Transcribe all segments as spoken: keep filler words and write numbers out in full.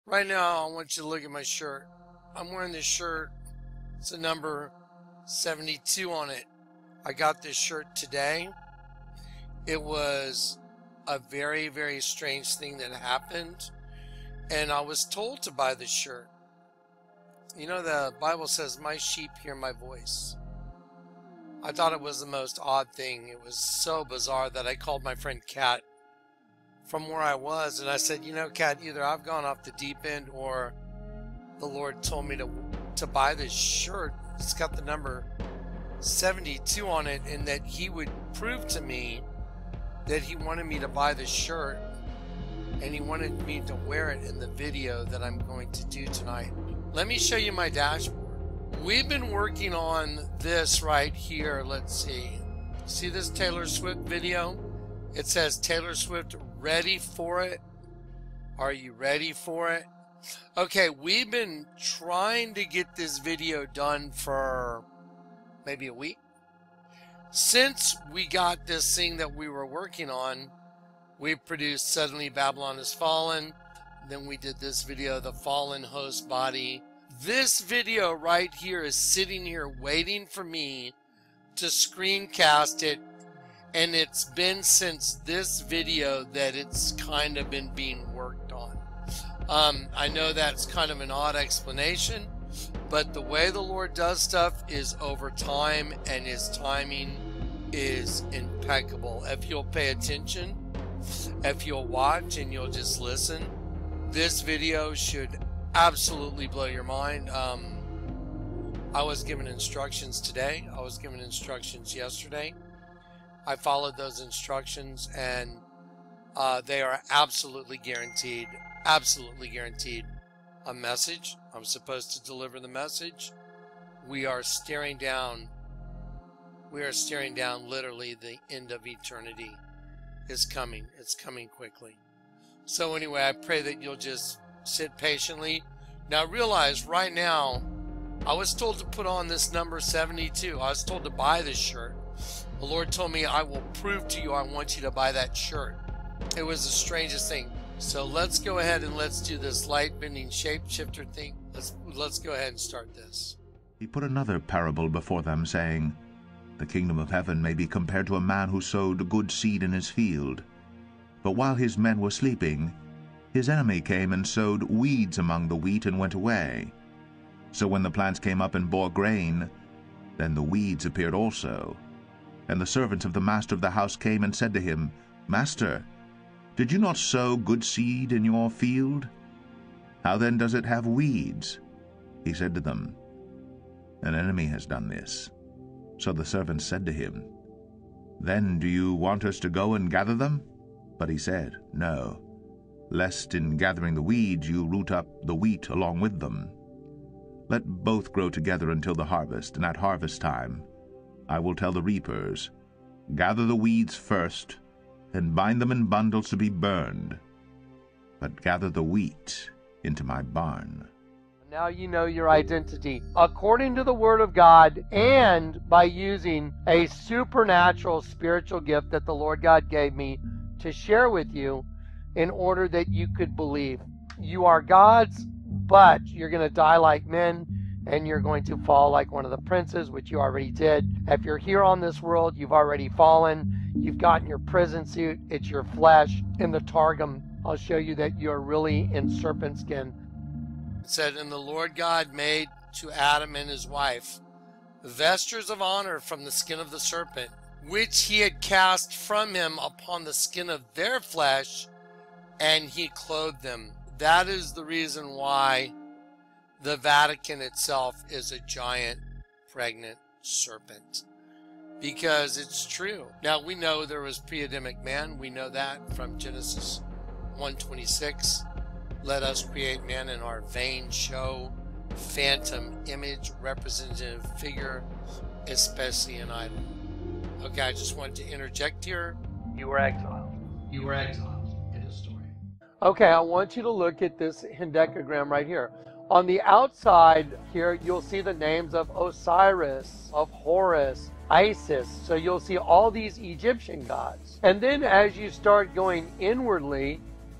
Right now, I want you to look at my shirt. I'm wearing this shirt. It's a number seventy-two on it. I got this shirt today. It was a very, very strange thing that happened. And I was told to buy this shirt. You know, the Bible says, my sheep hear my voice. I thought it was the most odd thing. It was so bizarre that I called my friend Kat from where I was. And I said, you know, Kat, either I've gone off the deep end or the Lord told me to, to buy this shirt. It's got the number seventy-two on it, and that he would prove to me that he wanted me to buy this shirt, and he wanted me to wear it in the video that I'm going to do tonight. Let me show you my dashboard. We've been working on this right here. Let's see. See this Taylor Swift video? It says Taylor Swift ready for it. Are you ready for it? Okay, we've been trying to get this video done for maybe a week. Since we got this thing that we were working on, we produced Suddenly Babylon Has Fallen. Then we did this video, The Fallen Host Body. This video right here is sitting here waiting for me to screencast it. And it's been since this video that it's kind of been being worked on. Um, I know that's kind of an odd explanation, but the way the Lord does stuff is over time, and his timing is impeccable. If you'll pay attention, if you'll watch and you'll just listen, this video should absolutely blow your mind. Um, I was given instructions today. I was given instructions yesterday. I followed those instructions, and uh, they are absolutely guaranteed, absolutely guaranteed a message. I'm supposed to deliver the message. We are staring down, we are staring down literally the end of eternity is coming. It's coming quickly. So anyway, I pray that you'll just sit patiently. Now realize right now, I was told to put on this number seventy-two. I was told to buy this shirt. The Lord told me, I will prove to you I want you to buy that shirt. It was the strangest thing. So let's go ahead and let's do this light-bending shapeshifter thing. Let's, let's go ahead and start this. He put another parable before them, saying, The kingdom of heaven may be compared to a man who sowed good seed in his field. But while his men were sleeping, his enemy came and sowed weeds among the wheat and went away. So when the plants came up and bore grain, then the weeds appeared also. And the servants of the master of the house came and said to him, Master, did you not sow good seed in your field? How then does it have weeds? He said to them, An enemy has done this. So the servants said to him, Then do you want us to go and gather them? But he said, No, lest in gathering the weeds you root up the wheat along with them. Let both grow together until the harvest, and at harvest time I will tell the reapers, Gather the weeds first, and bind them in bundles to be burned, but gather the wheat into my barn. Now you know your identity according to the Word of God, and by using a supernatural spiritual gift that the Lord God gave me to share with you in order that you could believe. You are God's, but you're going to die like men, and you're going to fall like one of the princes, which you already did. If you're here on this world, you've already fallen. You've gotten your prison suit. It's your flesh. In the Targum, I'll show you that you're really in serpent skin. It said, And the Lord God made to Adam and his wife vestures of honor from the skin of the serpent, which he had cast from him upon the skin of their flesh, and he clothed them. That is the reason why the Vatican itself is a giant pregnant serpent, because it's true. Now we know there was pre-Adamic man. We know that from Genesis one twenty-six. Let us create man in our vain show, phantom image, representative figure, especially an idol. Okay, I just wanted to interject here. You were exiled. You were exiled in his story. Okay, I want you to look at this hendecagram right here. On the outside here, you'll see the names of Osiris, of Horus, Isis. So you'll see all these Egyptian gods. And then as you start going inwardly,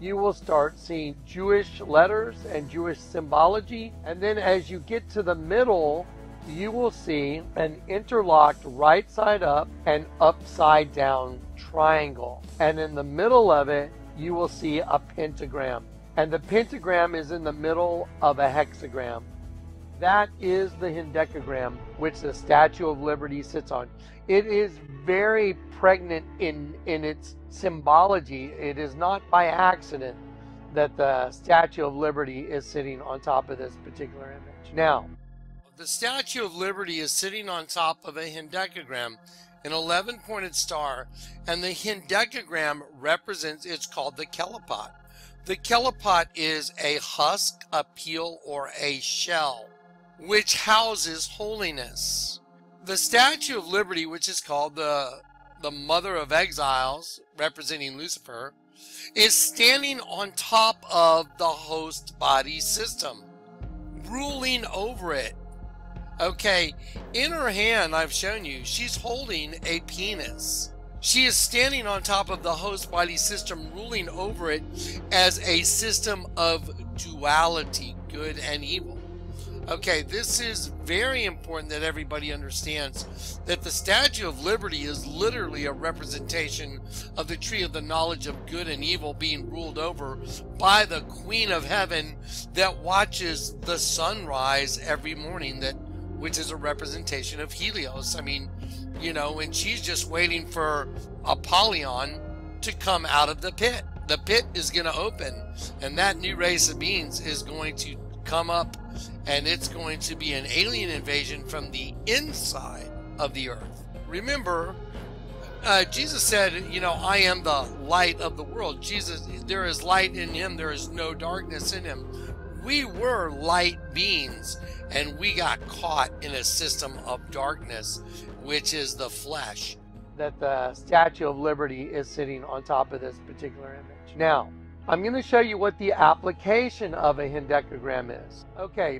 you will start seeing Jewish letters and Jewish symbology. And then as you get to the middle, you will see an interlocked right side up and upside down triangle. And in the middle of it, you will see a pentagram. And the pentagram is in the middle of a hexagram. That is the hendecagram, which the Statue of Liberty sits on. It is very pregnant in, in its symbology. It is not by accident that the Statue of Liberty is sitting on top of this particular image. Now, the Statue of Liberty is sitting on top of a hendecagram, an eleven-pointed star, and the hendecagram represents, it's called the kelipot. The kelipot is a husk, a peel, or a shell, which houses holiness. The Statue of Liberty, which is called the, the Mother of Exiles, representing Lucifer, is standing on top of the host body system, ruling over it. Okay, in her hand, I've shown you, she's holding a penis. She is standing on top of the host body system, ruling over it as a system of duality, good and evil. Okay, this is very important that everybody understands that the Statue of Liberty is literally a representation of the tree of the knowledge of good and evil being ruled over by the Queen of Heaven that watches the sunrise every morning, that which is a representation of Helios. I mean, you know, and she's just waiting for Apollyon to come out of the pit. The pit is going to open, and that new race of beings is going to come up, and it's going to be an alien invasion from the inside of the earth. Remember, uh, Jesus said, you know, I am the light of the world. Jesus, there is light in him. There is no darkness in him. We were light beings, and we got caught in a system of darkness, which is the flesh. That the Statue of Liberty is sitting on top of this particular image. Now, I'm going to show you what the application of a hendecagram is. Okay,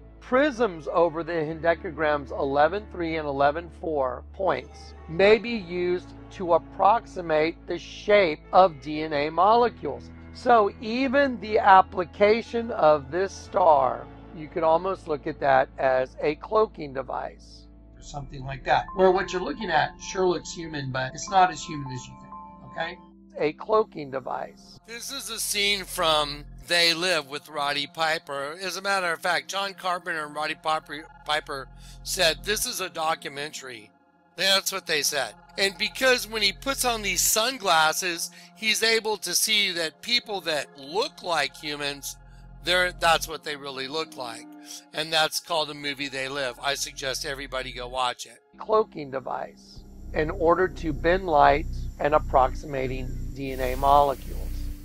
prisms over the hendecagrams eleven three and eleven four points may be used to approximate the shape of D N A molecules. So even the application of this star, you could almost look at that as a cloaking device, or something like that. Where what you're looking at sure looks human, but it's not as human as you think, okay? A cloaking device. This is a scene from They Live with Roddy Piper. As a matter of fact, John Carpenter and Roddy Piper, Piper said this is a documentary. That's what they said. And because when he puts on these sunglasses, he's able to see that people that look like humans, they're, that's what they really look like. And that's called the movie They Live. I suggest everybody go watch it. Cloaking device in order to bend light and approximating D N A molecules.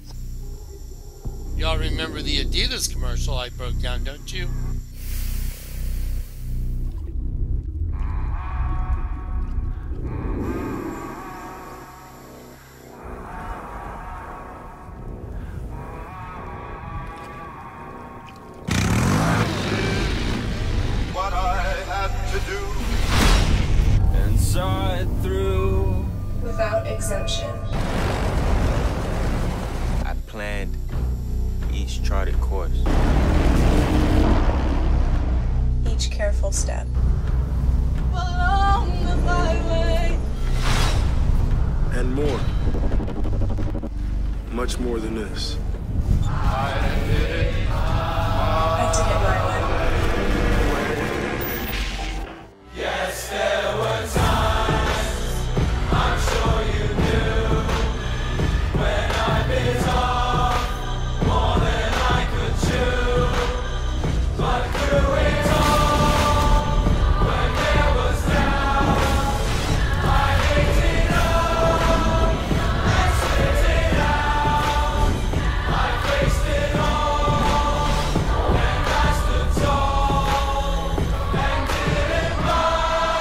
Y'all remember the Adidas commercial I broke down, don't you? What I had to do and saw it through without exemption. I planned each charted course, each careful step. along the byway, and more. Much more than this. I did it I did it my way. Yes, there were times, I'm sure you knew, when I bit off more than I could chew. But through it all, when there was doubt, I ate it up and spit it out. I faced it all, and I stood tall, and did it my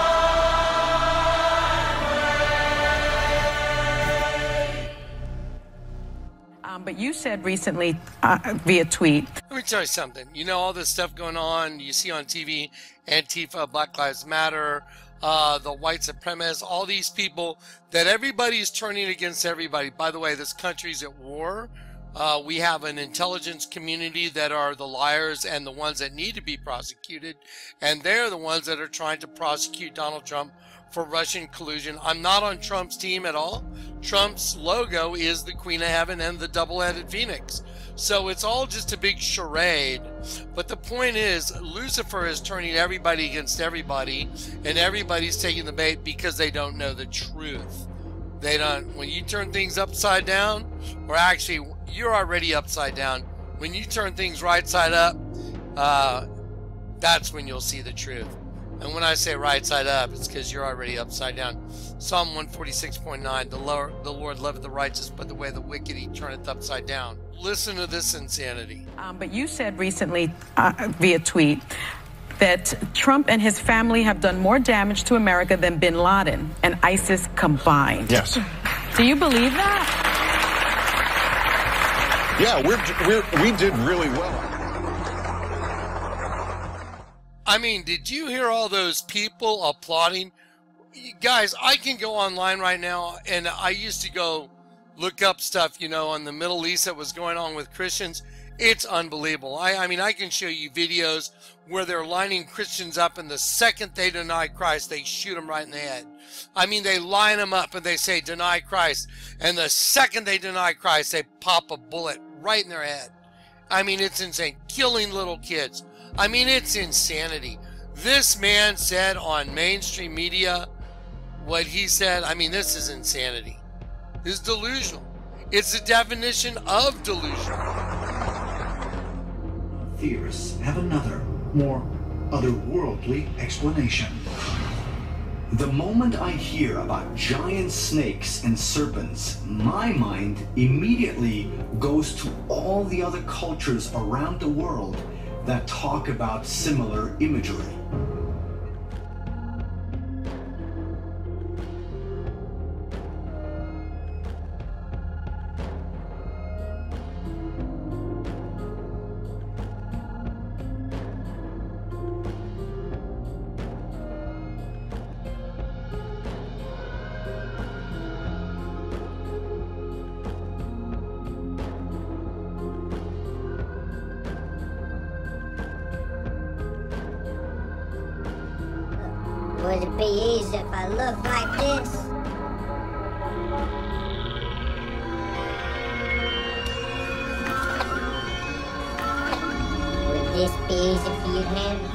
Um, but you said recently uh, via tweet. Let me tell you something. You know, all this stuff going on, you see on T V, Antifa, Black Lives Matter, uh, the white supremacists, all these people that everybody's turning against everybody. By the way, this country's at war Uh, we have an intelligence community that are the liars and the ones that need to be prosecuted. And they're the ones that are trying to prosecute Donald Trump for Russian collusion. I'm not on Trump's team at all. Trump's logo is the Queen of Heaven and the double-headed phoenix. So it's all just a big charade. But the point is, Lucifer is turning everybody against everybody, and everybody's taking the bait because they don't know the truth. They don't, when you turn things upside down, or actually, you're already upside down. When you turn things right side up, uh, that's when you'll see the truth. And when I say right side up, it's because you're already upside down. Psalm one forty-six point nine, the Lord, the Lord loveth the righteous, but the way of the wicked he turneth upside down. Listen to this insanity. Um, but you said recently uh, via tweet that Trump and his family have done more damage to America than bin Laden and ISIS combined. Yes. Do you believe that? Yeah, we're, we're, we did really well. I mean, did you hear all those people applauding? Guys, I can go online right now, and I used to go look up stuff, you know, on the Middle East that was going on with Christians. It's unbelievable. I, I mean, I can show you videos where they're lining Christians up, and the second they deny Christ, they shoot them right in the head. I mean, they line them up and they say, deny Christ. And the second they deny Christ, they pop a bullet right in their head. I mean, it's insane. Killing little kids. I mean, it's insanity. This man said on mainstream media what he said. I mean, this is insanity. This is delusional. It's the definition of delusional. Theorists have another, more otherworldly explanation. The moment I hear about giant snakes and serpents, my mind immediately goes to all the other cultures around the world that talk about similar imagery. Would it be easy if I looked like this? Would this be easy for you to handle?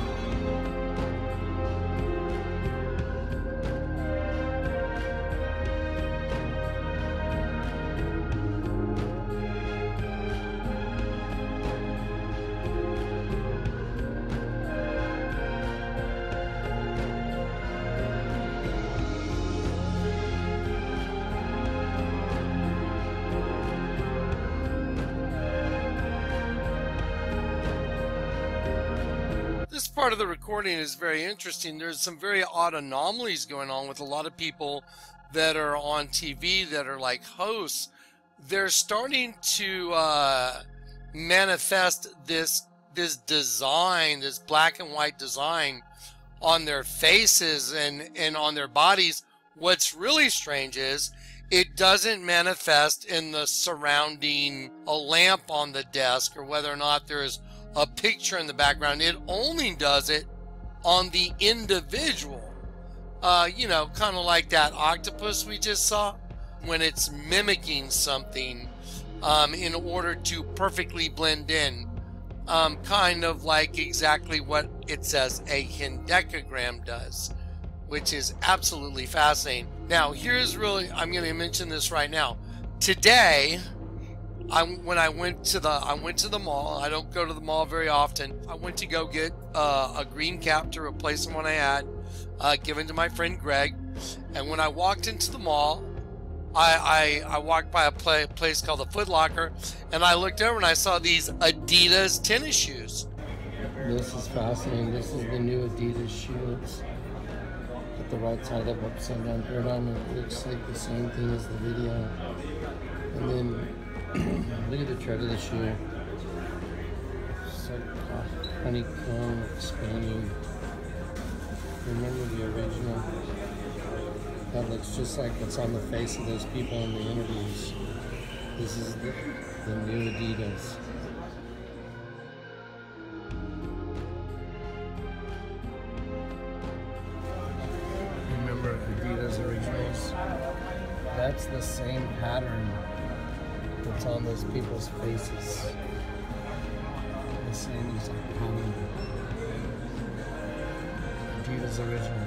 This part of the recording is very interesting. There's some very odd anomalies going on with a lot of people that are on T V that are like hosts. They're starting to uh, manifest this this design, this black and white design on their faces and, and on their bodies. What's really strange is it doesn't manifest in the surrounding a lamp on the desk or whether or not there's a picture in the background. It only does it on the individual. Uh, you know, kind of like that octopus we just saw, when it's mimicking something um, in order to perfectly blend in. Um, kind of like exactly what it says a hendecagram does, which is absolutely fascinating. Now, here's really, I'm going to mention this right now. Today, I, when I went to the I went to the mall. I don't go to the mall very often. I went to go get uh, a green cap to replace the one I had, uh, given to my friend Greg. And when I walked into the mall, I I, I walked by a play, place called the Foot Locker, and I looked over and I saw these Adidas tennis shoes. This is fascinating. This is the new Adidas shoes. Put the right side up, upside down, third on. It looks like the same thing as the video. And then look at the tread of the shoe. It's like honeycomb expanding. Remember the original? That looks just like what's on the face of those people in the interviews. This is the, the new Adidas. Remember Adidas Originals? That's the same pattern that's on those people's faces. The same exact pattern. Adidas Original.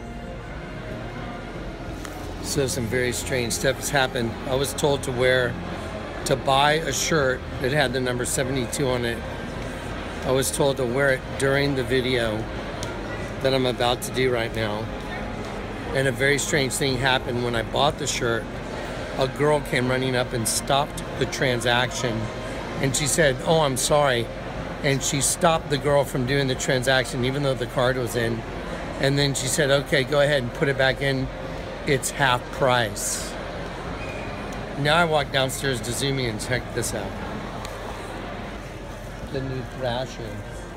So some very strange stuff has happened. I was told to wear, to buy a shirt that had the number seventy-two on it. I was told to wear it during the video that I'm about to do right now. And a very strange thing happened when I bought the shirt. A girl came running up and stopped the transaction. And she said, "Oh, I'm sorry." And she stopped the girl from doing the transaction even though the card was in. And then she said, "Okay, go ahead and put it back in. It's half price." Now I walk downstairs to Zoomy and check this out. The new Thrasher.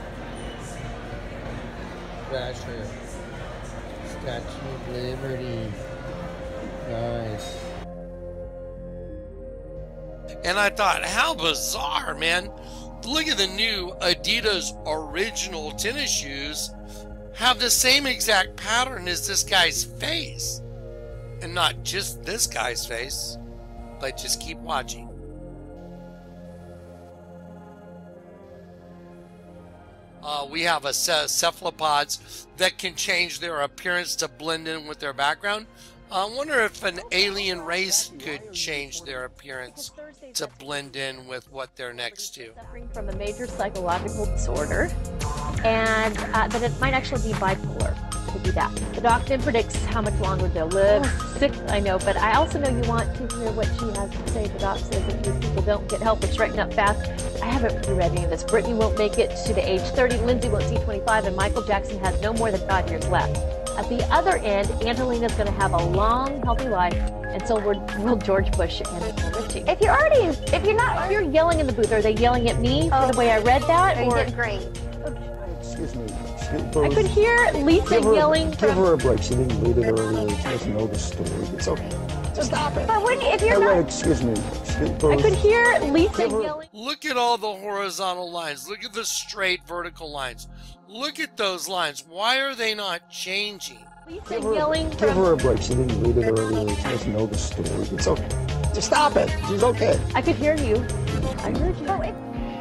Thrasher. Statue of Liberty. Nice. And I thought, how bizarre, man. Look at the new Adidas Original tennis shoes. Have the same exact pattern as this guy's face. And not just this guy's face, but just keep watching. Uh, we have a set of cephalopods that can change their appearance to blend in with their background. I wonder if an alien race could change their appearance to blend in with what they're next to. Suffering from a major psychological disorder, and uh, that it might actually be bipolar. Could be that. The doctor predicts how much longer they'll live. Sick, I know, but I also know you want to hear what she has to say. The doc says if these people don't get help or straighten up fast, I haven't read any of this. Brittany won't make it to the age thirty, Lindsay won't see twenty-five, and Michael Jackson has no more than five years left. At the other end, Angelina's going to have a long, healthy life, and so will, will George Bush and Richie. If you're already, if you're not, if you're yelling in the booth, are they yelling at me oh, for the way I read that? Or, or? You did great. Excuse me. I could hear Lisa give her, yelling. Give from... her a break. She didn't read it earlier. She doesn't know the story. It's okay. Just stop it. But when, if you're hey, not... wait, excuse me. I could hear Lisa yelling. Look at all the horizontal lines. Look at the straight vertical lines. Look at those lines. Why are they not changing? Lisa give her, yelling. Give from... her a break. She didn't read it earlier. She doesn't know the story. It's okay. Just stop it. She's okay. I could hear you. I heard you. Oh, it...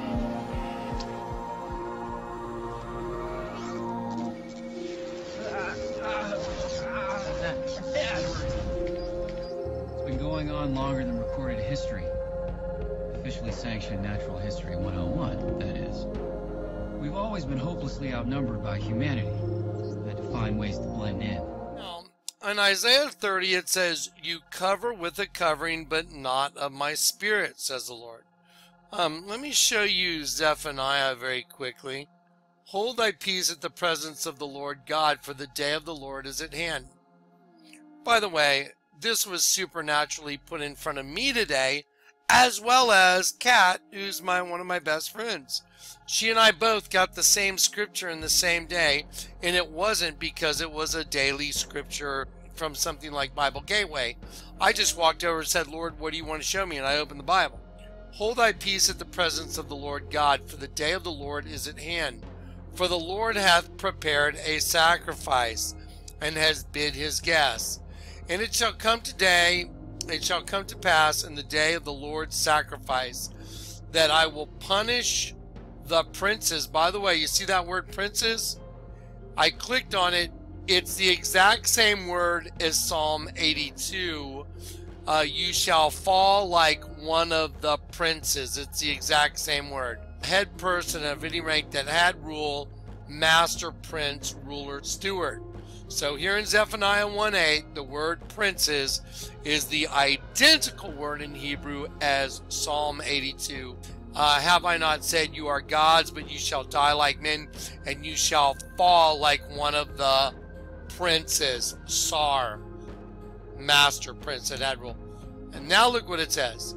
It's been going on longer than recorded history. Officially sanctioned natural history one oh one, that is. We've always been hopelessly outnumbered by humanity. Had to find ways to blend in. Now, in Isaiah thirty it says, "You cover with a covering, but not of my spirit," says the Lord. Um, let me show you Zephaniah very quickly. "Hold thy peace at the presence of the Lord God, for the day of the Lord is at hand." By the way, this was supernaturally put in front of me today, as well as Kat, who's my one of my best friends. She and I both got the same scripture in the same day, and it wasn't because it was a daily scripture from something like Bible Gateway. I just walked over and said, "Lord, what do you want to show me?" And I opened the Bible. "Hold thy peace at the presence of the Lord God, for the day of the Lord is at hand. For the Lord hath prepared a sacrifice, and has bid his guests. And it shall come today, it shall come to pass in the day of the Lord's sacrifice, that I will punish the princes." By the way, you see that word princes? I clicked on it. It's the exact same word as Psalm eighty-two. Uh, you shall fall like one of the princes. It's the exact same word. Head person of any rank that had rule, master, prince, ruler, steward. So here in Zephaniah one eight, the word princes is the identical word in Hebrew as Psalm eighty-two. Uh, have I not said you are gods, but you shall die like men, and you shall fall like one of the princes. Sar, master, prince that had rule. And now look what it says.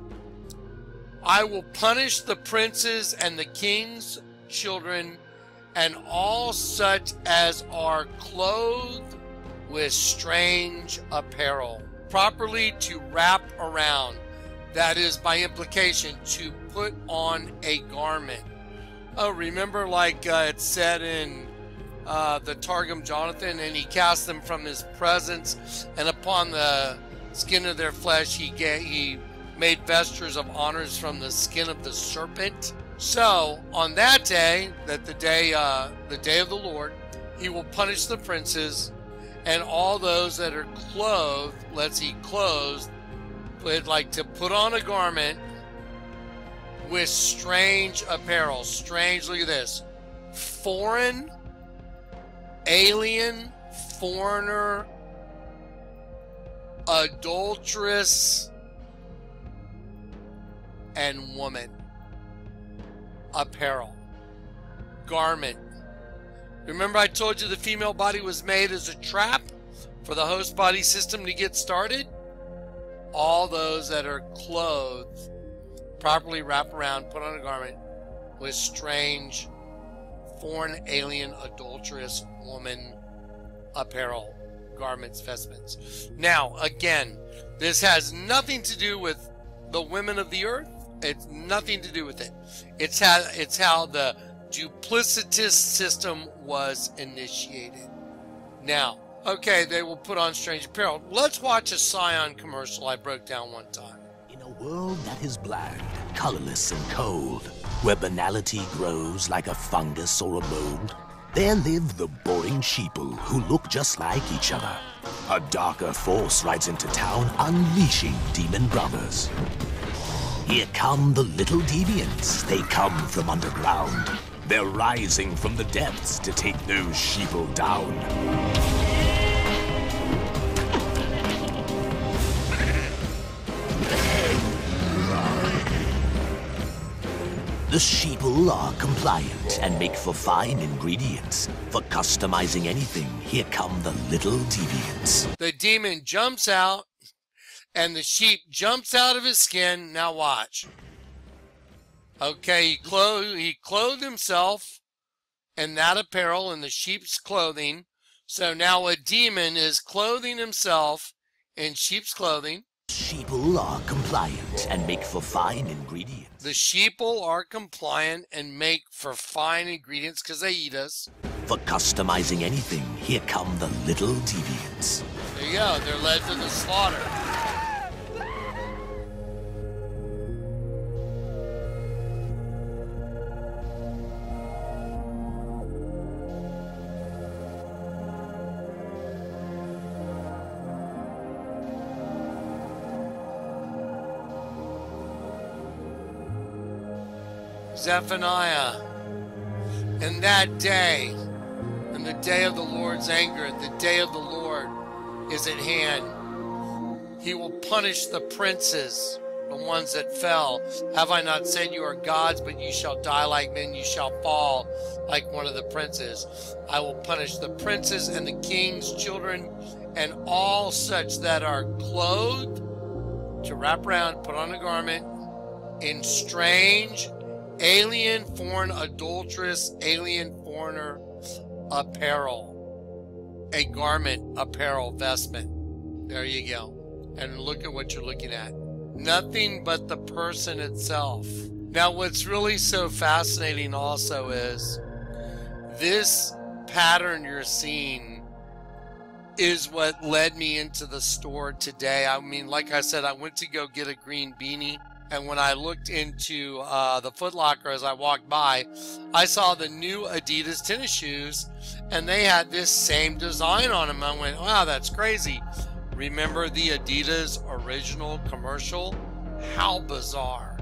"I will punish the princes and the king's children, and all such as are clothed with strange apparel, properly to wrap around, That is, by implication, to put on a garment. Oh, remember like uh, it said in uh, the Targum Jonathan, and he cast them from his presence, and upon the skin of their flesh he, ga he made vestures of honors from the skin of the serpent. So, on that day, that the day, uh, the day of the Lord, he will punish the princes and all those that are clothed, let's see, clothed, but like to put on a garment with strange apparel. Strange, look at this. Foreign, alien, foreigner, adulteress, and woman. Apparel. Garment. Remember I told you the female body was made as a trap for the host body system to get started? All those that are clothed, properly wrap around, put on a garment with strange, foreign, alien, adulterous woman apparel, garments, vestments. Now, again, this has nothing to do with the women of the earth. It's nothing to do with it. It's how, it's how the duplicitous system was initiated. Now, okay, they will put on strange apparel. Let's watch a Scion commercial I broke down one time. In a world that is bland, colorless, and cold, where banality grows like a fungus or a mold, there live the boring sheeple who look just like each other. A darker force rides into town, unleashing demon brothers. Here come the little deviants. They come from underground. They're rising from the depths to take those sheeple down. The sheeple are compliant and make for fine ingredients. For customizing anything, here come the little deviants. The demon jumps out, and the sheep jumps out of his skin. Now watch. Okay, he clothed, he clothed himself in that apparel, in the sheep's clothing. So now a demon is clothing himself in sheep's clothing. Sheeple are compliant and make for fine ingredients. The sheeple are compliant and make for fine ingredients because they eat us. For customizing anything, here come the little deviants. There you go, they're led to the slaughter. Zephaniah, in that day, in the day of the Lord's anger, the day of the Lord is at hand. He will punish the princes, the ones that fell. Have I not said you are gods, but you shall die like men, you shall fall like one of the princes. I will punish the princes and the king's children and all such that are clothed, to wrap around, put on a garment, in strange, alien, foreign, adulterous, alien, foreigner apparel. A garment, apparel, vestment. There you go. And look at what you're looking at. Nothing but the person itself. Now, what's really so fascinating also is this pattern you're seeing is what led me into the store today. I mean, like I said, I went to go get a green beanie. And when I looked into uh, the Foot Locker as I walked by, I saw the new Adidas tennis shoes, and they had this same design on them. I went, wow, that's crazy. Remember the Adidas original commercial? How bizarre.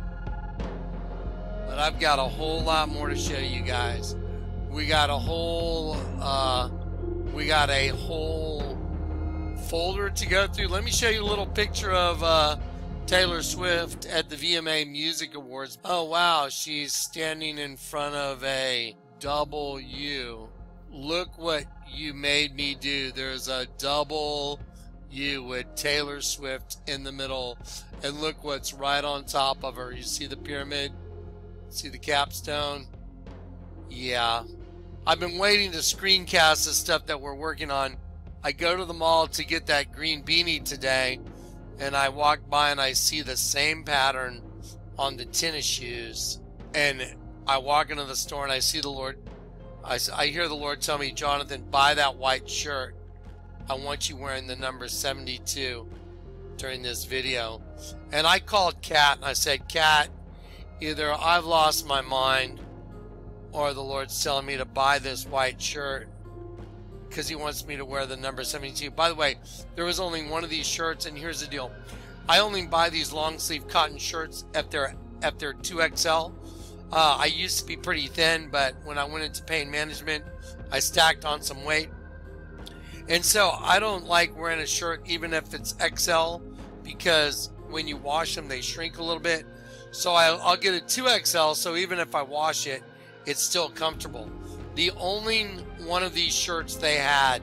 But I've got a whole lot more to show you guys. We got a whole, uh, we got a whole folder to go through. Let me show you a little picture of uh, Taylor Swift at the V M A Music Awards. Oh wow, she's standing in front of a double U. Look what you made me do. There's a double U with Taylor Swift in the middle, and look what's right on top of her. You see the pyramid? See the capstone? Yeah. I've been waiting to screencast the stuff that we're working on. I go to the mall to get that green beanie today, and I walk by and I see the same pattern on the tennis shoes, and I walk into the store and I see the Lord, I, I hear the Lord tell me, Jonathan, buy that white shirt. I want you wearing the number seventy-two during this video. And I called Kat and I said, Kat, either I've lost my mind or the Lord's telling me to buy this white shirt because he wants me to wear the number seventy-two. By the way, there was only one of these shirts, and here's the deal. I only buy these long sleeve cotton shirts if they're, if they're two X L. Uh, I used to be pretty thin, but when I went into pain management, I stacked on some weight. And so I don't like wearing a shirt even if it's X L, because when you wash them, they shrink a little bit. So I'll, I'll get a two X L, so even if I wash it, it's still comfortable. The only one of these shirts they had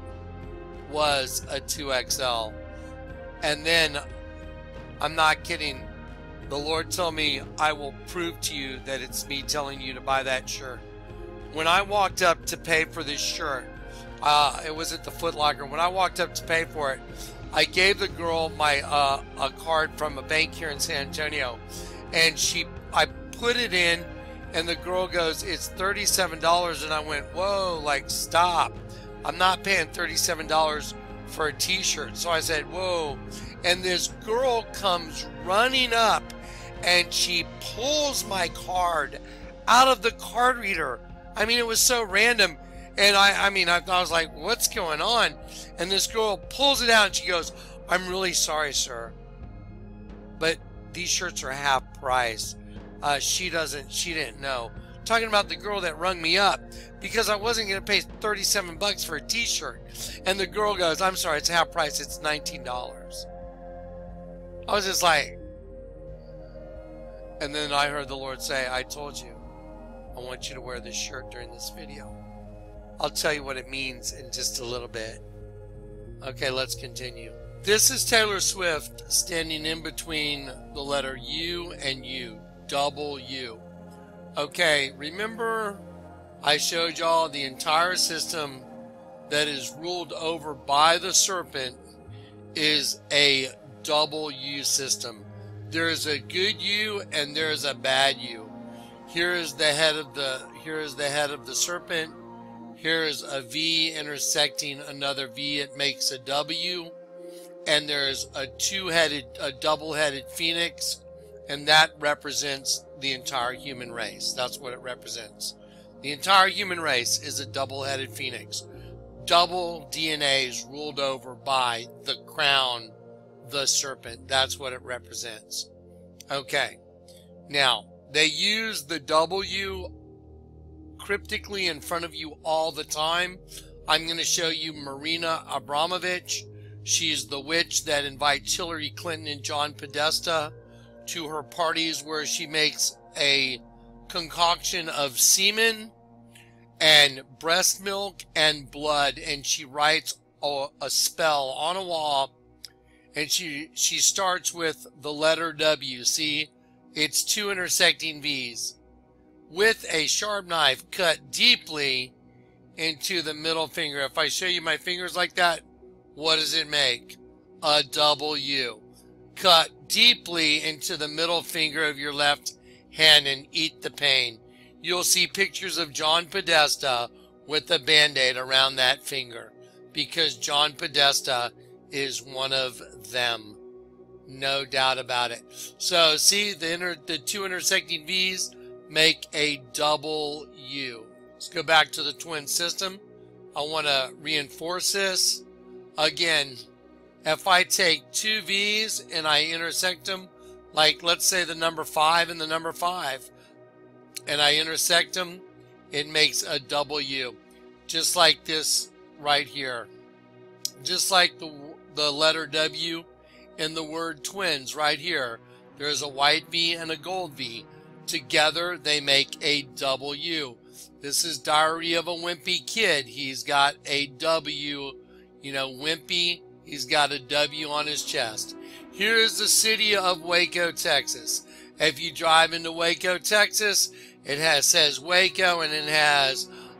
was a two X L. And then, I'm not kidding, the Lord told me, I will prove to you that it's me telling you to buy that shirt. When I walked up to pay for this shirt, uh, it was at the Foot Locker. When I walked up to pay for it, I gave the girl my uh, a card from a bank here in San Antonio, and she, I put it in, and the girl goes, it's thirty-seven dollars, and I went, whoa, like, stop. I'm not paying thirty-seven dollars for a t-shirt. So I said, whoa. And this girl comes running up, and she pulls my card out of the card reader. I mean, it was so random. And I, I mean, I, I was like, what's going on? And this girl pulls it out, and she goes, I'm really sorry, sir, but these shirts are half price. Uh, she doesn't, she didn't know. Talking about the girl that rung me up because I wasn't going to pay thirty-seven bucks for a t-shirt. And the girl goes, I'm sorry, it's half price. It's nineteen dollars. I was just like, and then I heard the Lord say, I told you, I want you to wear this shirt during this video. I'll tell you what it means in just a little bit. Okay, let's continue. This is Taylor Swift standing in between the letter U and U. Double U. Okay, remember I showed y'all the entire system that is ruled over by the serpent is a double U system. There is a good U and there is a bad U. Here is the head of the here is the head of the serpent. Here is a V intersecting another V. It makes a W. And there's a two-headed, a double-headed phoenix, and that represents the entire human race. That's what it represents. The entire human race is a double-headed phoenix. Double D N As ruled over by the crown, the serpent. That's what it represents. Okay. Now, they use the W cryptically in front of you all the time. I'm going to show you Marina Abramovich. She's the witch that invites Hillary Clinton and John Podesta to her parties where she makes a concoction of semen and breast milk and blood, and she writes a, a spell on a wall, and she she starts with the letter W. See, it's two intersecting V's with a sharp knife cut deeply into the middle finger. If I show you my fingers like that, what does it make? A double U. Cut deeply into the middle finger of your left hand and eat the pain. You'll see pictures of John Podesta with a band-aid around that finger because John Podesta is one of them. No doubt about it. So see, the, inter the two intersecting V's make a double U. Let's go back to the twin system. I want to reinforce this. Again, if I take two V's and I intersect them, like let's say the number five and the number five, and I intersect them, it makes a double U. Just like this right here. Just like the, the letter W in the word twins right here. There's a white V and a gold V. Together, they make a double U. This is Diary of a Wimpy Kid. He's got a W, you know, wimpy. He's got a W on his chest. Here is the city of Waco, Texas. If you drive into Waco, Texas, it has says Waco, and it has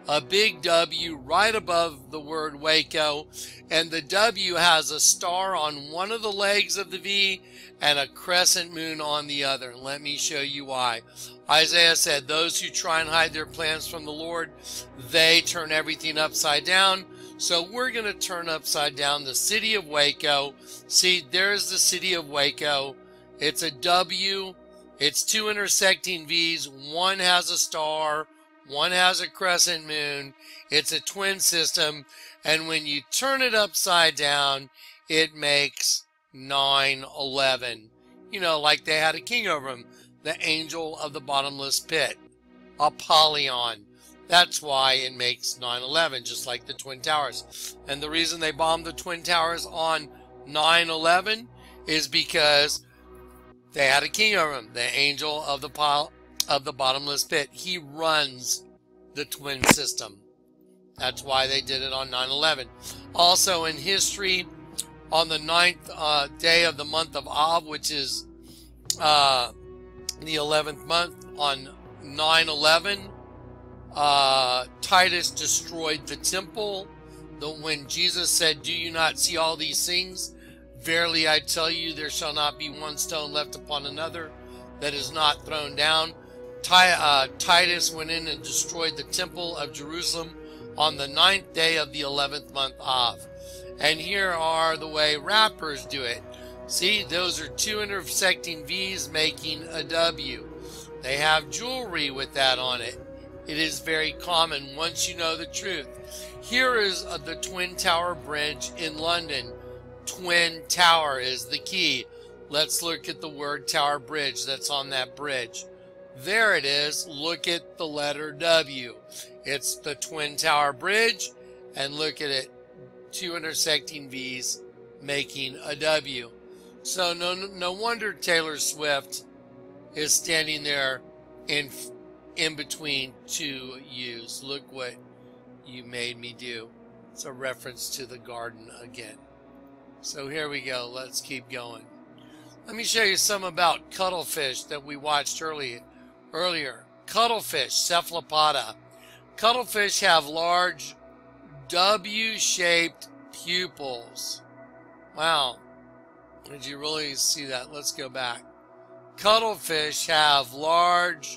a big W right above the word Waco, and the W has a star on one of the legs of the V and a crescent moon on the other. Let me show you why. Isaiah said, those who try and hide their plans from the Lord, they turn everything upside down. So we're going to turn upside down the city of Waco. See, there's the city of Waco. It's a W. It's two intersecting V's. One has a star. One has a crescent moon. It's a twin system. And when you turn it upside down, it makes nine eleven. You know, like they had a king over them. The angel of the bottomless pit. Apollyon. That's why it makes nine eleven, just like the Twin Towers. And the reason they bombed the Twin Towers on nine eleven is because they had a king over them, the angel of the pile, of the bottomless pit. He runs the twin system. That's why they did it on nine eleven. Also in history, on the ninth uh, day of the month of Av, which is uh, the eleventh month, on nine eleven, uh, Titus destroyed the temple. The, when Jesus said, do you not see all these things? Verily I tell you, there shall not be one stone left upon another that is not thrown down. Ty, uh, Titus went in and destroyed the temple of Jerusalem on the ninth day of the eleventh month Av. And here are the way rappers do it. See, those are two intersecting V's making a W. They have jewelry with that on it. It is very common once you know the truth. Here is uh, the Twin Tower Bridge in London. Twin Tower is the key. Let's look at the word Tower Bridge that's on that bridge. There it is. Look at the letter W. It's the Twin Tower Bridge, and look at it. Two intersecting V's making a W. So no, no wonder Taylor Swift is standing there in, in between two U's. Look what you made me do. It's a reference to the garden again. So here we go. Let's keep going. Let me show you some about cuttlefish that we watched early, earlier. Cuttlefish, cephalopoda. Cuttlefish have large W-shaped pupils. Wow. Did you really see that? Let's go back. Cuttlefish have large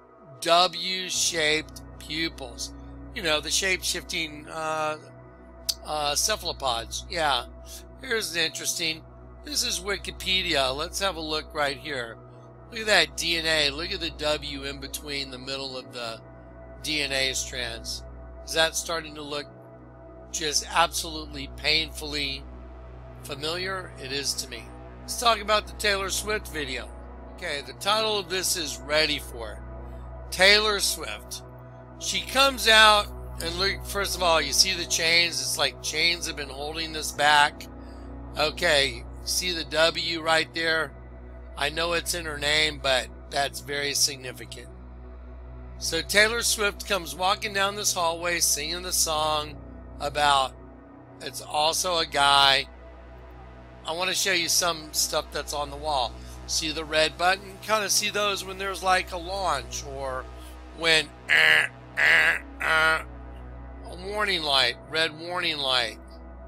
W-shaped pupils. You know, the shape-shifting uh, uh, cephalopods. Yeah. Here's the interesting. This is Wikipedia. Let's have a look right here. Look at that D N A. Look at the W in between the middle of the D N A strands. Is that starting to look just absolutely painfully familiar? It is to me. Let's talk about the Taylor Swift video. Okay, the title of this is Ready For It. Taylor Swift. She comes out and look, first of all, you see the chains. It's like chains have been holding this back. Okay, see the W right there? I know it's in her name, but that's very significant. So Taylor Swift comes walking down this hallway singing the song about, it's also a guy. I want to show you some stuff that's on the wall. See the red button? Kind of see those when there's like a launch or when uh, uh, uh, a warning light, red warning light.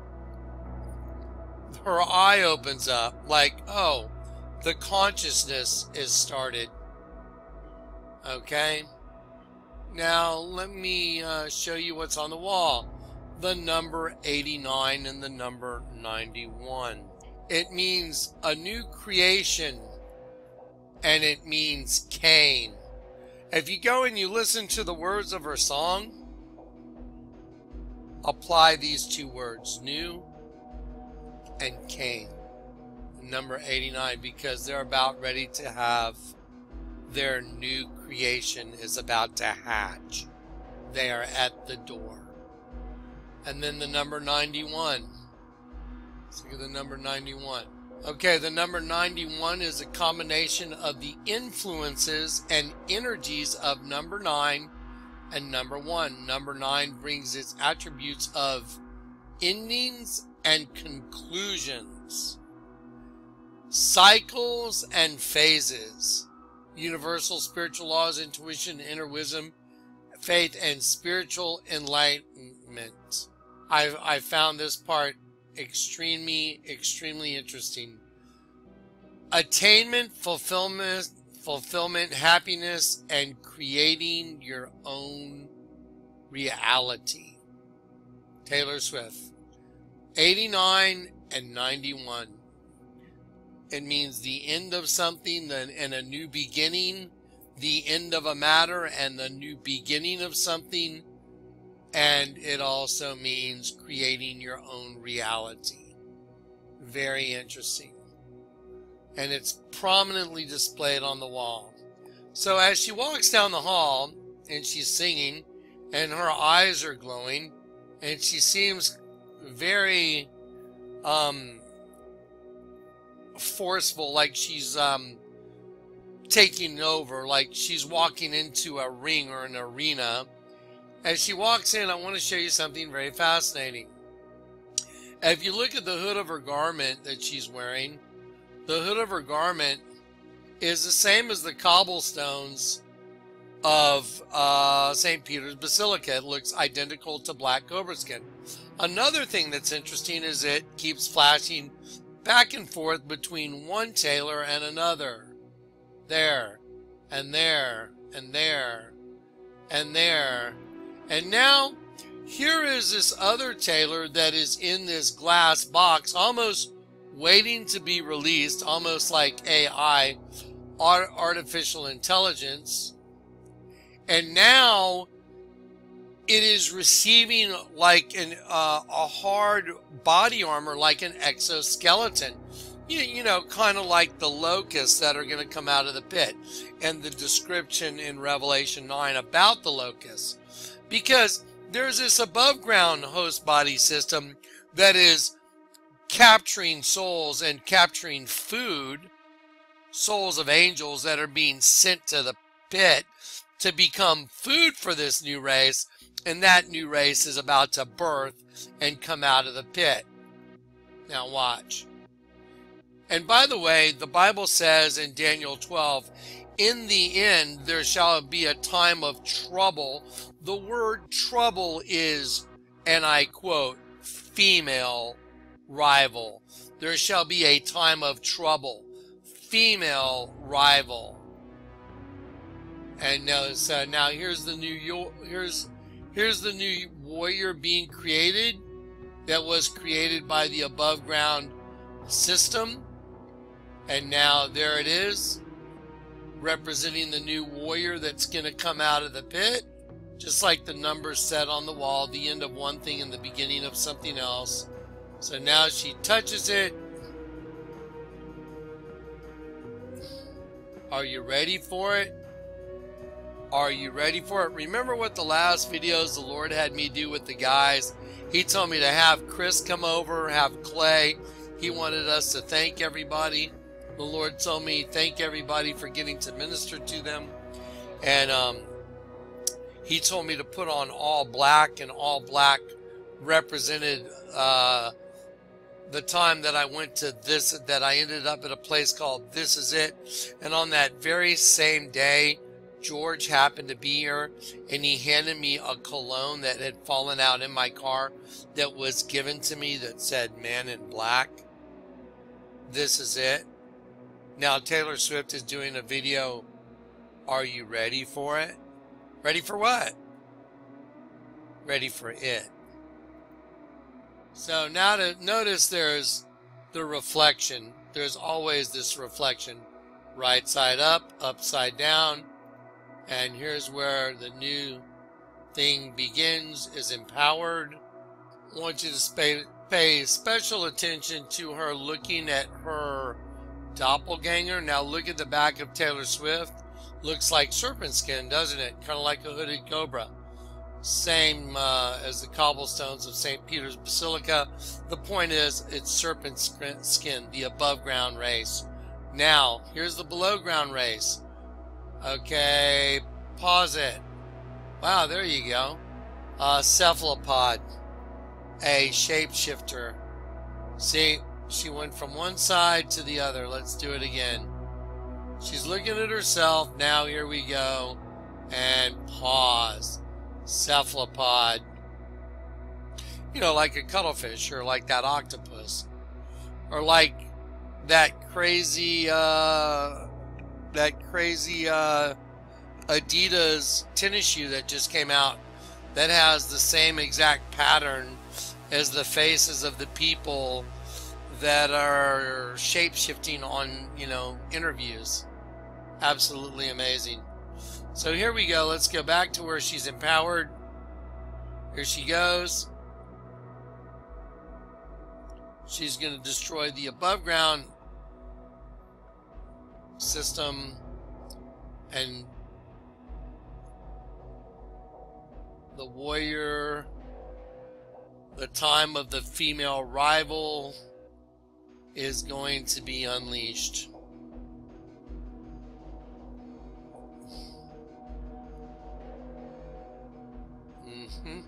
Her eye opens up like, oh, the consciousness is started. Okay. Now let me uh, show you what's on the wall. The number eighty-nine and the number ninety-one. It means a new creation, and it means Cain. If you go and you listen to the words of her song, apply these two words, new and Cain, number eighty-nine, because they're about ready to have their new creation is about to hatch. They are at the door. And then the number ninety-one. Let's look at the number ninety-one. Okay, the number ninety-one is a combination of the influences and energies of number nine and number one. Number nine brings its attributes of endings and conclusions, cycles and phases, universal spiritual laws, intuition, inner wisdom, faith and spiritual enlightenment. I've, I found this part extremely, extremely interesting. Attainment, fulfillment, fulfillment, happiness, and creating your own reality. Taylor Swift. eighty-nine and ninety-one. It means the end of something and a new beginning, the end of a matter and the new beginning of something, and it also means creating your own reality. Very interesting. And it's prominently displayed on the wall. So as she walks down the hall and she's singing and her eyes are glowing and she seems very um, forceful, like she's um, taking over, like she's walking into a ring or an arena. As she walks in, I want to show you something very fascinating. If you look at the hood of her garment that she's wearing, the hood of her garment is the same as the cobblestones of uh, Saint Peter's Basilica. It looks identical to black cobra skin. Another thing that's interesting is it keeps flashing back and forth between one tailor and another. There, and there, and there, and there. And now, here is this other tailor that is in this glass box, almost waiting to be released, almost like A I, artificial intelligence. And now it is receiving like an, uh, a hard body armor, like an exoskeleton. You, you know, kind of like the locusts that are going to come out of the pit. And the description in Revelation nine about the locusts. Because there's this above ground host body system that is capturing souls and capturing food, souls of angels that are being sent to the pit to become food for this new race, and that new race is about to birth and come out of the pit. Now watch. And by the way, the Bible says in Daniel twelve, in the end there shall be a time of trouble. The word trouble is, and I quote, female rival. There shall be a time of trouble. Female rival. And notice, uh, now here's the new here's here's the new warrior being created that was created by the above ground system. And now there it is, representing the new warrior that's going to come out of the pit. Just like the numbers set on the wall, the end of one thing and the beginning of something else. So now she touches it. Are you ready for it? Are you ready for it? Remember what the last videos the Lord had me do with the guys? He told me to have Chris come over, have Clay. He wanted us to thank everybody. The Lord told me thank everybody for getting to minister to them. And um, he told me to put on all black, and all black represented uh, the time that I went to this, that I ended up at a place called This Is It. And on that very same day, George happened to be here, and he handed me a cologne that had fallen out in my car that was given to me that said Man in Black. This is it. Now Taylor Swift is doing a video. Are you ready for it? Ready for what? Ready for it. So now to notice there's the reflection. There's always this reflection. Right side up, upside down. And here's where the new thing begins, is empowered. I want you to pay, pay special attention to her looking at her doppelganger. Now look at the back of Taylor Swift. Looks like serpent skin, doesn't it? Kind of like a hooded cobra. Same uh, as the cobblestones of Saint Peter's Basilica. The point is, it's serpent skin, the above ground race. Now, here's the below ground race. Okay, pause it. Wow, there you go. Uh, cephalopod, a shapeshifter. See, she went from one side to the other. Let's do it again. She's looking at herself. Now here we go. And pause. cephalopod, you know, like a cuttlefish, or like that octopus, or like that crazy, uh, that crazy uh, Adidas tennis shoe that just came out that has the same exact pattern as the faces of the people that are shape-shifting on, you know, interviews. Absolutely amazing. So here we go. Let's go back to where she's empowered. Here she goes. She's going to destroy the above ground system and the warrior. The time of the female rival is going to be unleashed. Mm-hmm.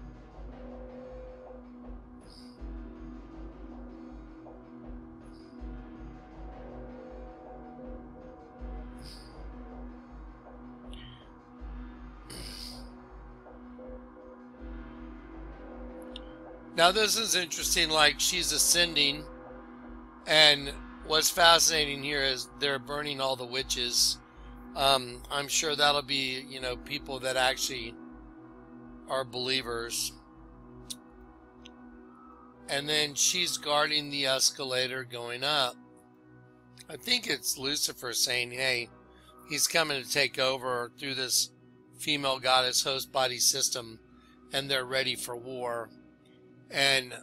Now this is interesting, like she's ascending, and what's fascinating here is they're burning all the witches. Um, I'm sure that'll be, you know, people that actually are believers. And then she's guarding the escalator going up. I think it's Lucifer saying, hey, he's coming to take over through this female goddess host body system, and they're ready for war. And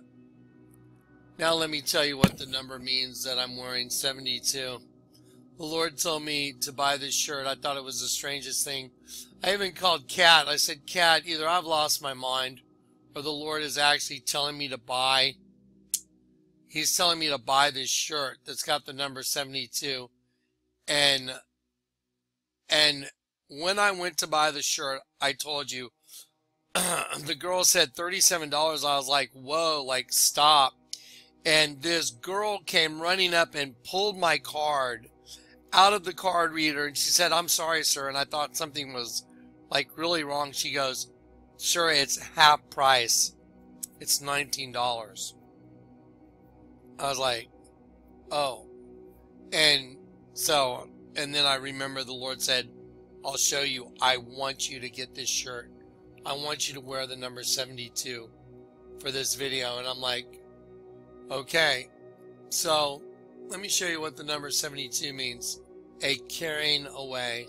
now let me tell you what the number means that I'm wearing, seventy-two. The Lord told me to buy this shirt. I thought it was the strangest thing. I even called Kat. I said, Kat, either I've lost my mind or the Lord is actually telling me to buy. He's telling me to buy this shirt that's got the number seventy-two. And, and when I went to buy the shirt, I told you, the girl said thirty-seven dollars. I was like, whoa, like, stop. And this girl came running up and pulled my card out of the card reader. And she said, I'm sorry, sir. And I thought something was, like, really wrong. She goes, sir, it's half price. It's nineteen dollars. I was like, oh. And so, and then I remember the Lord said, I'll show you. I want you to get this shirt. I want you to wear the number seventy-two for this video. And I'm like, okay. So let me show you what the number seventy-two means. A carrying away,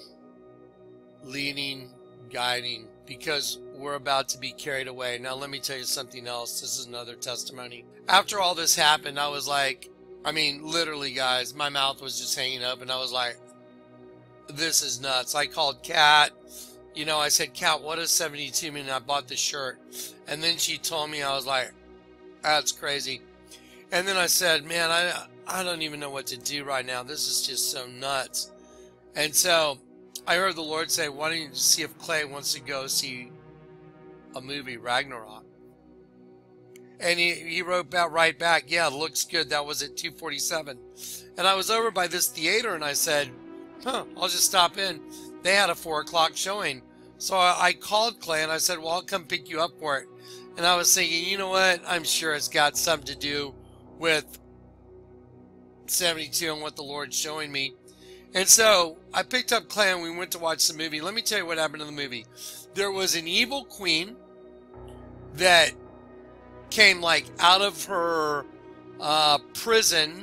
leading, guiding, because we're about to be carried away. Now let me tell you something else. This is another testimony. After all this happened, I was like, I mean, literally, guys, my mouth was just hanging up, and I was like, this is nuts. I called Kat. You know, I said, Kat, what does seventy-two mean? And I bought the shirt. And then she told me, I was like, that's crazy. And then I said, man, I, I don't even know what to do right now. This is just so nuts. And so I heard the Lord say, why don't you see if Clay wants to go see a movie, Ragnarok? And he, he wrote back, right back, yeah, it looks good. That was at two forty-seven. And I was over by this theater, and I said, huh, I'll just stop in. They had a four o'clock showing. So I, I called Clay, and I said, well, I'll come pick you up for it. And I was thinking, you know what? I'm sure it's got something to do with seventy-two and what the Lord's showing me. And so I picked up Clay, and we went to watch the movie. Let me tell you what happened in the movie. There was an evil queen that came like out of her uh, prison,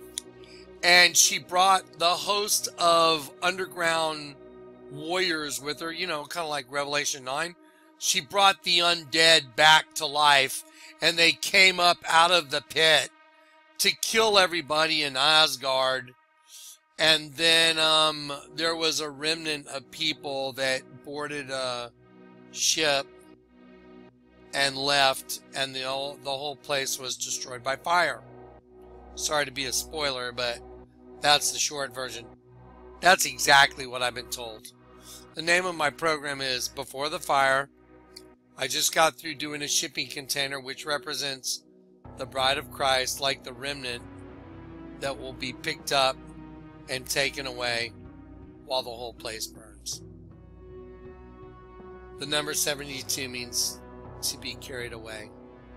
and she brought the host of underground warriors with her, you know, kind of like Revelation nine. She brought the undead back to life, and they came up out of the pit to kill everybody in Asgard. And then um, there was a remnant of people that boarded a ship and left, and the whole, the whole place was destroyed by fire. Sorry to be a spoiler, but that's the short version. That's exactly what I've been told. The name of my program is Before the Fire. I just got through doing a shipping container, which represents the bride of Christ, like the remnant that will be picked up and taken away while the whole place burns. The number seventy-two means to be carried away.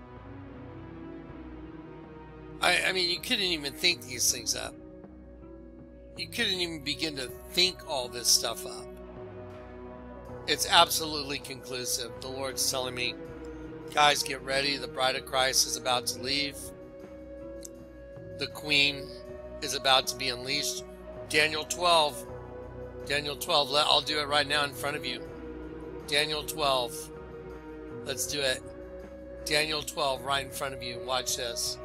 I, I mean, you couldn't even think these things up. You couldn't even begin to think all this stuff up. It's absolutely conclusive. The Lord's telling me, guys, get ready. The bride of Christ is about to leave. The queen is about to be unleashed. Daniel twelve. Daniel twelve. Let, I'll do it right now in front of you. Daniel twelve. Let's do it. Daniel twelve right in front of you. Watch this.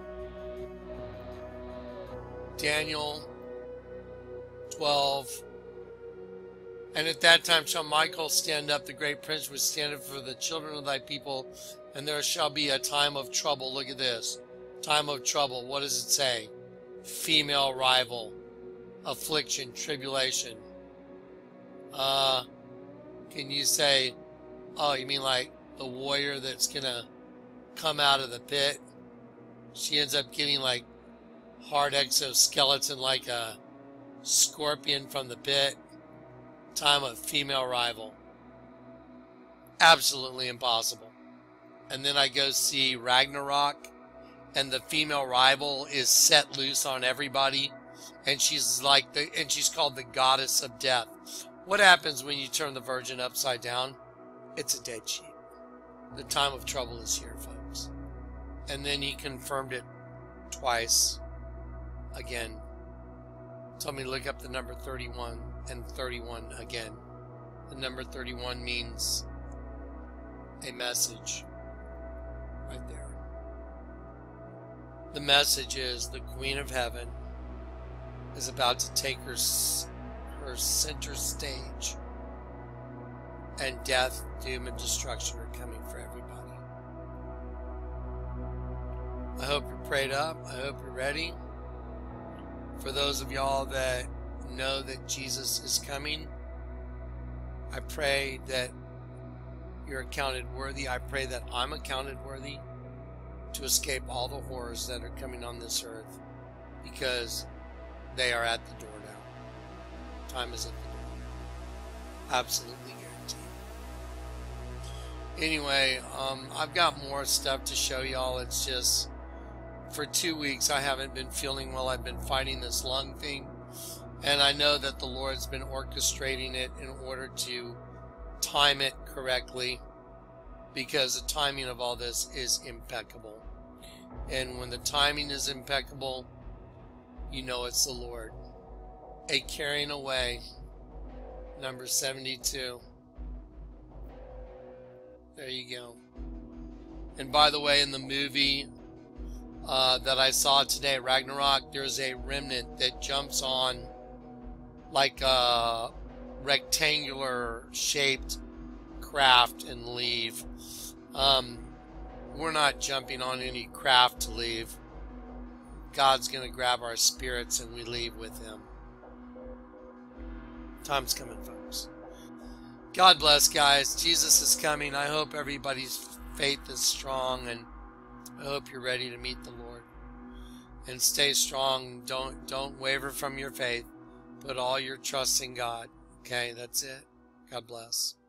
Daniel twelve. And at that time shall Michael stand up, the great prince which standeth for the children of thy people, and there shall be a time of trouble. Look at this. Time of trouble. What does it say? Female rival, affliction, tribulation. Uh, can you say, oh, you mean like the warrior that's going to come out of the pit? She ends up getting like hard exoskeleton like a scorpion from the pit. Time of female rival. Absolutely impossible. And then I go see Ragnarok, and the female rival is set loose on everybody, and she's like the and she's called the goddess of death. What happens when you turn the virgin upside down? It's a dead sheep. The time of trouble is here, folks. And then he confirmed it twice again. Told me to look up the number thirty-one and thirty-one again. The number thirty-one means a message right there. The message is the Queen of Heaven is about to take her, her center stage, and death, doom, and destruction are coming for everybody. I hope you're prayed up. I hope you're ready. For those of y'all that know that Jesus is coming, I pray that you're accounted worthy. I pray that I'm accounted worthy to escape all the horrors that are coming on this earth, because they are at the door now. Time is at the door. Absolutely guaranteed. Anyway, um, I've got more stuff to show y'all. It's just, for two weeks I haven't been feeling well. I've been fighting this lung thing, and I know that the Lord's been orchestrating it in order to time it correctly, because the timing of all this is impeccable. And when the timing is impeccable, you know it's the Lord. A carrying away, number seventy-two. There you go. And by the way, in the movie uh, that I saw today, Ragnarok, there's a remnant that jumps on like a rectangular shaped craft and leave. Um, we're not jumping on any craft to leave. God's going to grab our spirits and we leave with him. Time's coming, folks. God bless, guys. Jesus is coming. I hope everybody's faith is strong, and I hope you're ready to meet the Lord. And stay strong. Don't don't waver from your faith. Put all your trust in God. Okay, that's it. God bless.